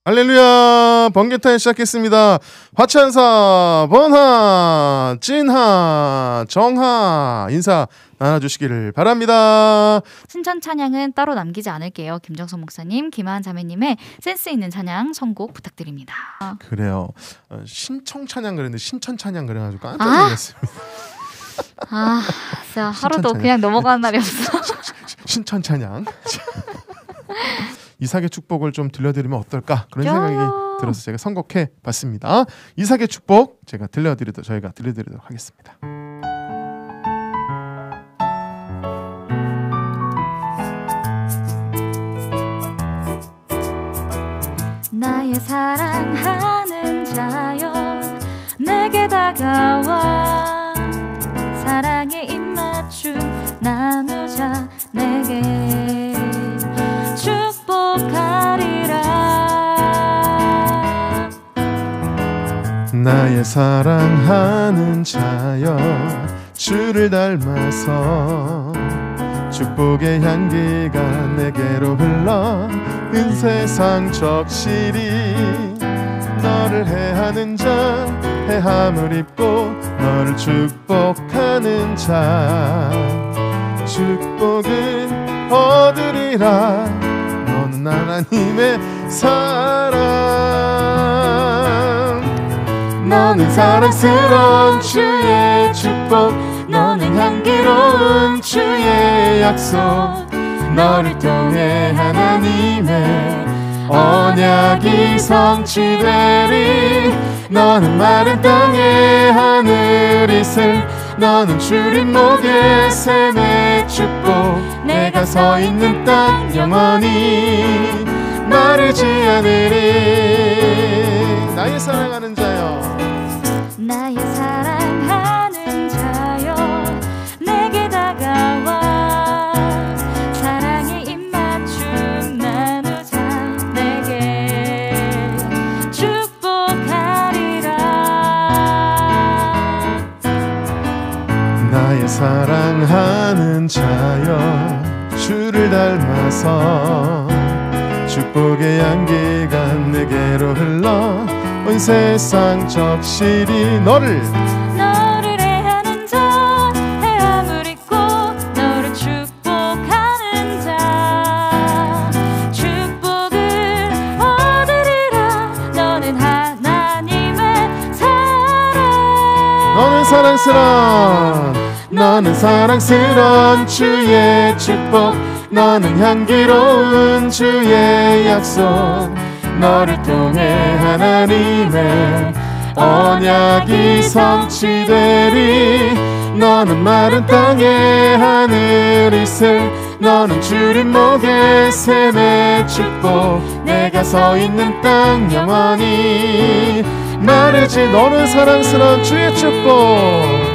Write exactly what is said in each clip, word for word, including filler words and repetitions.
할렐루야, 번개타임 시작했습니다. 화찬사, 번하, 찐하, 정하 인사 나눠주시기를 바랍니다. 신천 찬양은 따로 남기지 않을게요. 김정선 목사님, 김하은 자매님의 센스 있는 찬양 선곡 부탁드립니다. 그래요. 어, 신청 찬양 그랬는데 신천 찬양 그래가지고 깜짝 놀랐습니다. 아, 진짜 하루도 그냥 넘어가는 날이 없어. 신천 찬양. 이삭의 축복을 좀 들려드리면 어떨까 그런 생각이 들어서 제가 선곡해 봤습니다. 이삭의 축복 제가 들려드리도록 저희가 들려드리도록 하겠습니다. 나의 사랑하는 자여 내게 다가와 사랑의 입맞춤 나누자 내게 축복하리라. 나의 사랑하는 자여 주를 닮아서 축복의 향기가 내게로 흘러 은세상 적시리 너를 해하는 자 해함을 입고 너를 축복하는 자 축복은 얻으리라. 너는 하나님의 사랑 너는 사랑스러운 주의 축복 너는 향기로운 주의 약속 너를 통해 하나님의 언약이 성취되리. 너는 마른 땅에 하늘이 슬 너는 주린 목에 샘의 축복 내가 서 있는 땅 영원히 마르지 않으리. 나의 사랑하는 자여 나의 사랑하는 자여 내게 다가와 사랑의 입맞춤 나누자 내게 축복하리라. 나의 사랑하는 자여 주를 닮아서 축복의 향기가 내게로 흘러 온 세상 적시리 너를 너를 해하는 자 해함을 입고 너를 축복하는 자 축복을 얻으리라. 너는 하나님의 사랑 너는 사랑스러운 너는 사랑스러운 주의 축복 너는 향기로운 주의 약속 너를 통해 하나님의 언약이 성취되리. 너는 마른 땅에 하늘이 슬 너는 주린 목에 샘의 축복 내가 서 있는 땅 영원히 마르지. 너는 사랑스러운 주의 축복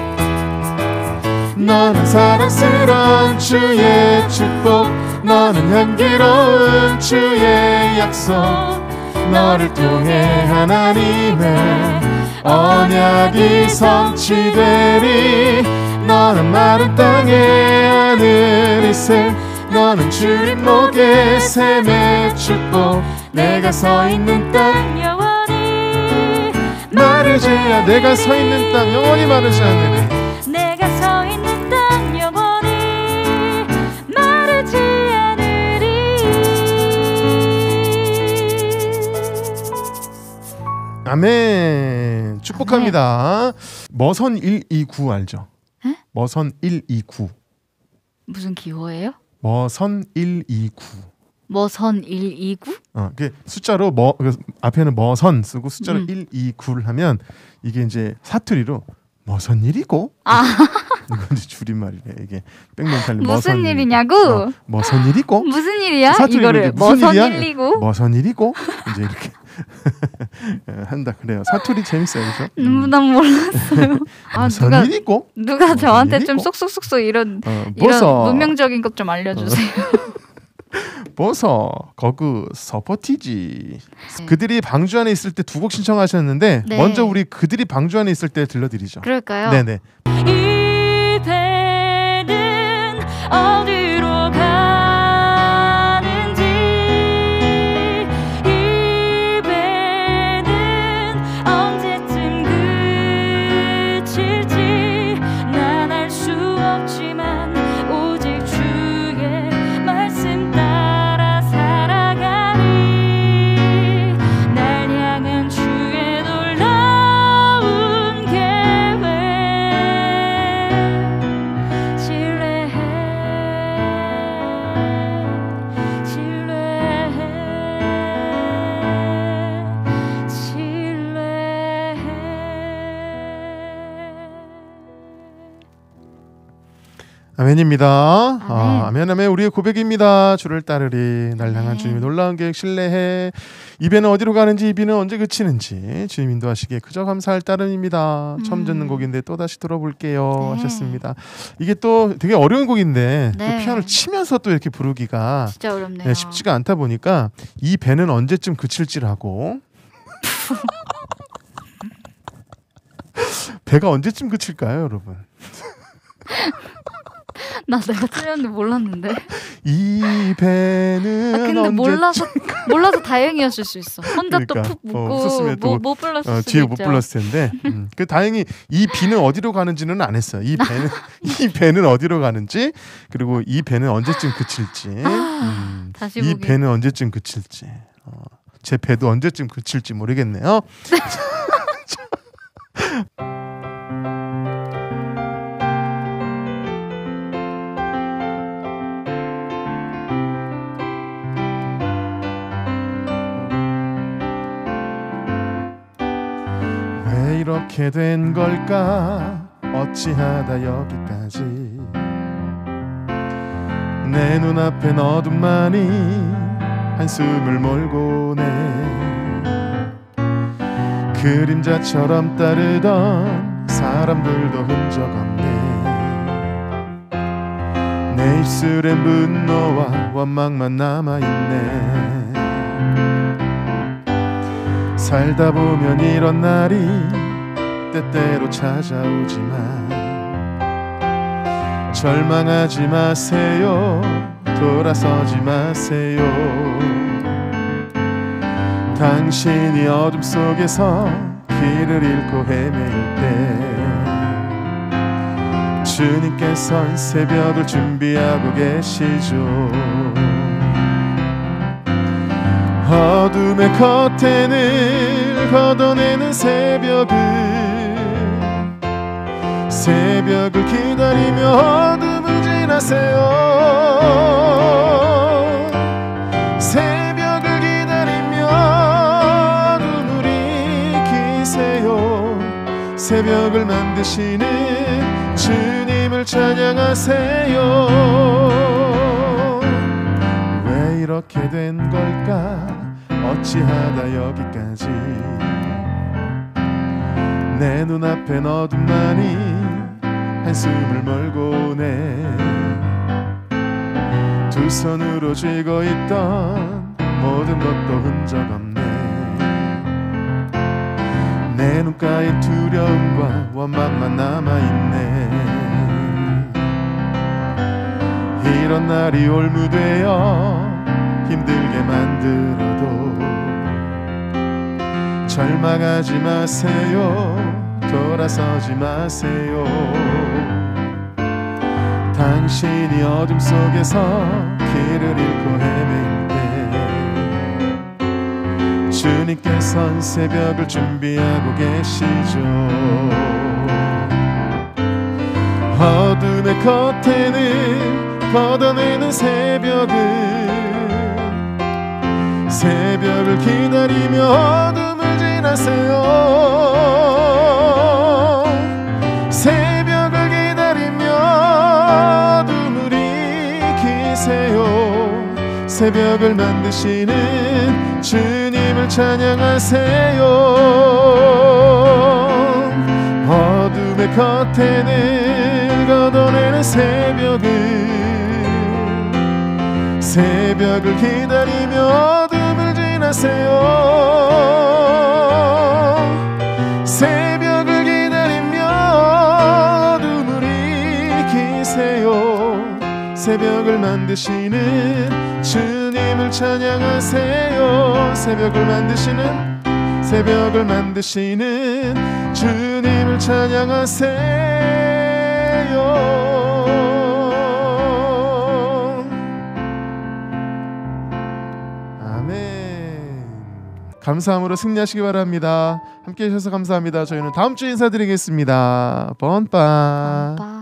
너는 사랑스러운 주의 축복 너는 향기로운 주의 약속 너를 통해 하나님의 언약이 성취되리. 너는 마른 땅에 하늘이 슬 너는 주린 목에 샘의 축복 내가 서 있는 땅 영원히 마르지 않으리. 내가 서 있는 땅 영원히 마르지 않으리. 내가 서 있는 땅 영원히 마르지 않으리. 아멘. 축복합니다. 머선 일이구 알죠? 에? 머선 일이구. 무슨 기호예요? 머선 일이구. 머선 일이구? 어, 그 숫자로 머 그 앞에는 머선 쓰고 숫자로 음. 일이구를 하면 이게 이제 사투리로 머선 일이고. 아. 이건 이제 줄임말이래. 이게 백멘탈리 무슨 머선 일이냐고? 어, 머선 일이고. 무슨 일이야? 사투리로 이거를 이제 무슨 머선 일이야? 일이고? 머선 일이고 이제 이렇게 한다 그래요. 사투리 재밌어요, 그렇죠? 음, 난 몰랐어요. 아, 머선 누가 일이고. 누가 저한테 좀 일이고? 쏙쏙쏙쏙 이런 어, 이런 버섯. 문명적인 것 좀 알려주세요. 버섯 거그 서포티지. 네. 그들이 방주 안에 있을 때 두 곡 신청하셨는데 네. 먼저 우리 그들이 방주 안에 있을 때 들려드리죠. 그럴까요? 네네. 이 배는 어디로 가는지 이 아멘입니다. 아멘. 아, 아멘 아멘 우리의 고백입니다. 주를 따르리 날 향한 아멘. 주님의 놀라운 계획 신뢰해. 이 배는 어디로 가는지 이 비는 언제 그치는지 주님 인도하시기에 그저 감사할 따름입니다. 음. 처음 듣는 곡인데 또 다시 들어볼게요 네. 하셨습니다. 이게 또 되게 어려운 곡인데 네. 또 피아노를 치면서 또 이렇게 부르기가 진짜 어렵네요. 네, 쉽지가 않다 보니까 이 배는 언제쯤 그칠지라고 배가 언제쯤 그칠까요 여러분? 나 내가 틀렸는데 몰랐는데. 이 배는 아, 근데 언제 몰라서 몰라서 다행이었을 수 있어. 혼자 그러니까, 또 푹 어, 묻고 웃었으면 또, 못, 못 불렀을 어, 수도 뒤에 있죠. 못 불렀을 텐데 음, 그 다행히 이 비는 어디로 가는지는 안 했어요. 이 배는 이 배는 어디로 가는지 그리고 이 배는 언제쯤 그칠지 음, 다시 이 보기. 배는 언제쯤 그칠지 어, 제 배도 언제쯤 그칠지 모르겠네요. 왜 이렇게 된 걸까 어찌하다 여기까지 내 눈앞엔 어둠만이 한숨을 몰고네 그림자처럼 따르던 사람들도 흔적 없네 내 입술엔 분노와 원망만 남아있네 살다 보면 이런 날이 때때로 찾아오지만 절망하지 마세요 돌아서지 마세요 당신이 어둠 속에서 길을 잃고 헤매일 때 주님께선 새벽을 준비하고 계시죠 어둠의 커튼을 걷어내는 새벽을 새벽을 기다리며 어둠을 지나세요 새벽을 기다리며 어둠을 이기세요 새벽을 만드시는 주님을 찬양하세요 왜 이렇게 된 걸까 어찌하다 여기까지 내 눈앞엔 어둠만이 한숨을 몰고네 두 손으로 쥐고 있던 모든 것도 흔적 없네 내 눈가엔 두려움과 원망만 남아있네 이런 날이 올무되어 힘들게 만들어도 절망하지 마세요 돌아서지 마세요 당신이 어둠 속에서 길을 잃고 헤매일 때 주님께선 새벽을 준비하고 계시죠 어둠의 커튼을 걷어내는 새벽을 새벽을 기다리며 어둠을 지나세요 새벽을 기다리며 어둠을 이기세요 새벽을 만드시는 주님을 찬양하세요 어둠의 커튼을 걷어내는 새벽을 새벽을 기다리며 어둠을 지나세요 새벽을 기다리며 어둠을 이기세요 새벽을 만드시는 주님을 찬양하세요 새벽을 만드시는 새벽을 만드시는 주님을 찬양하세요 감사함으로 승리하시기 바랍니다. 함께해 주셔서 감사합니다. 저희는 다음 주에 인사드리겠습니다. 번빠. 빰빰.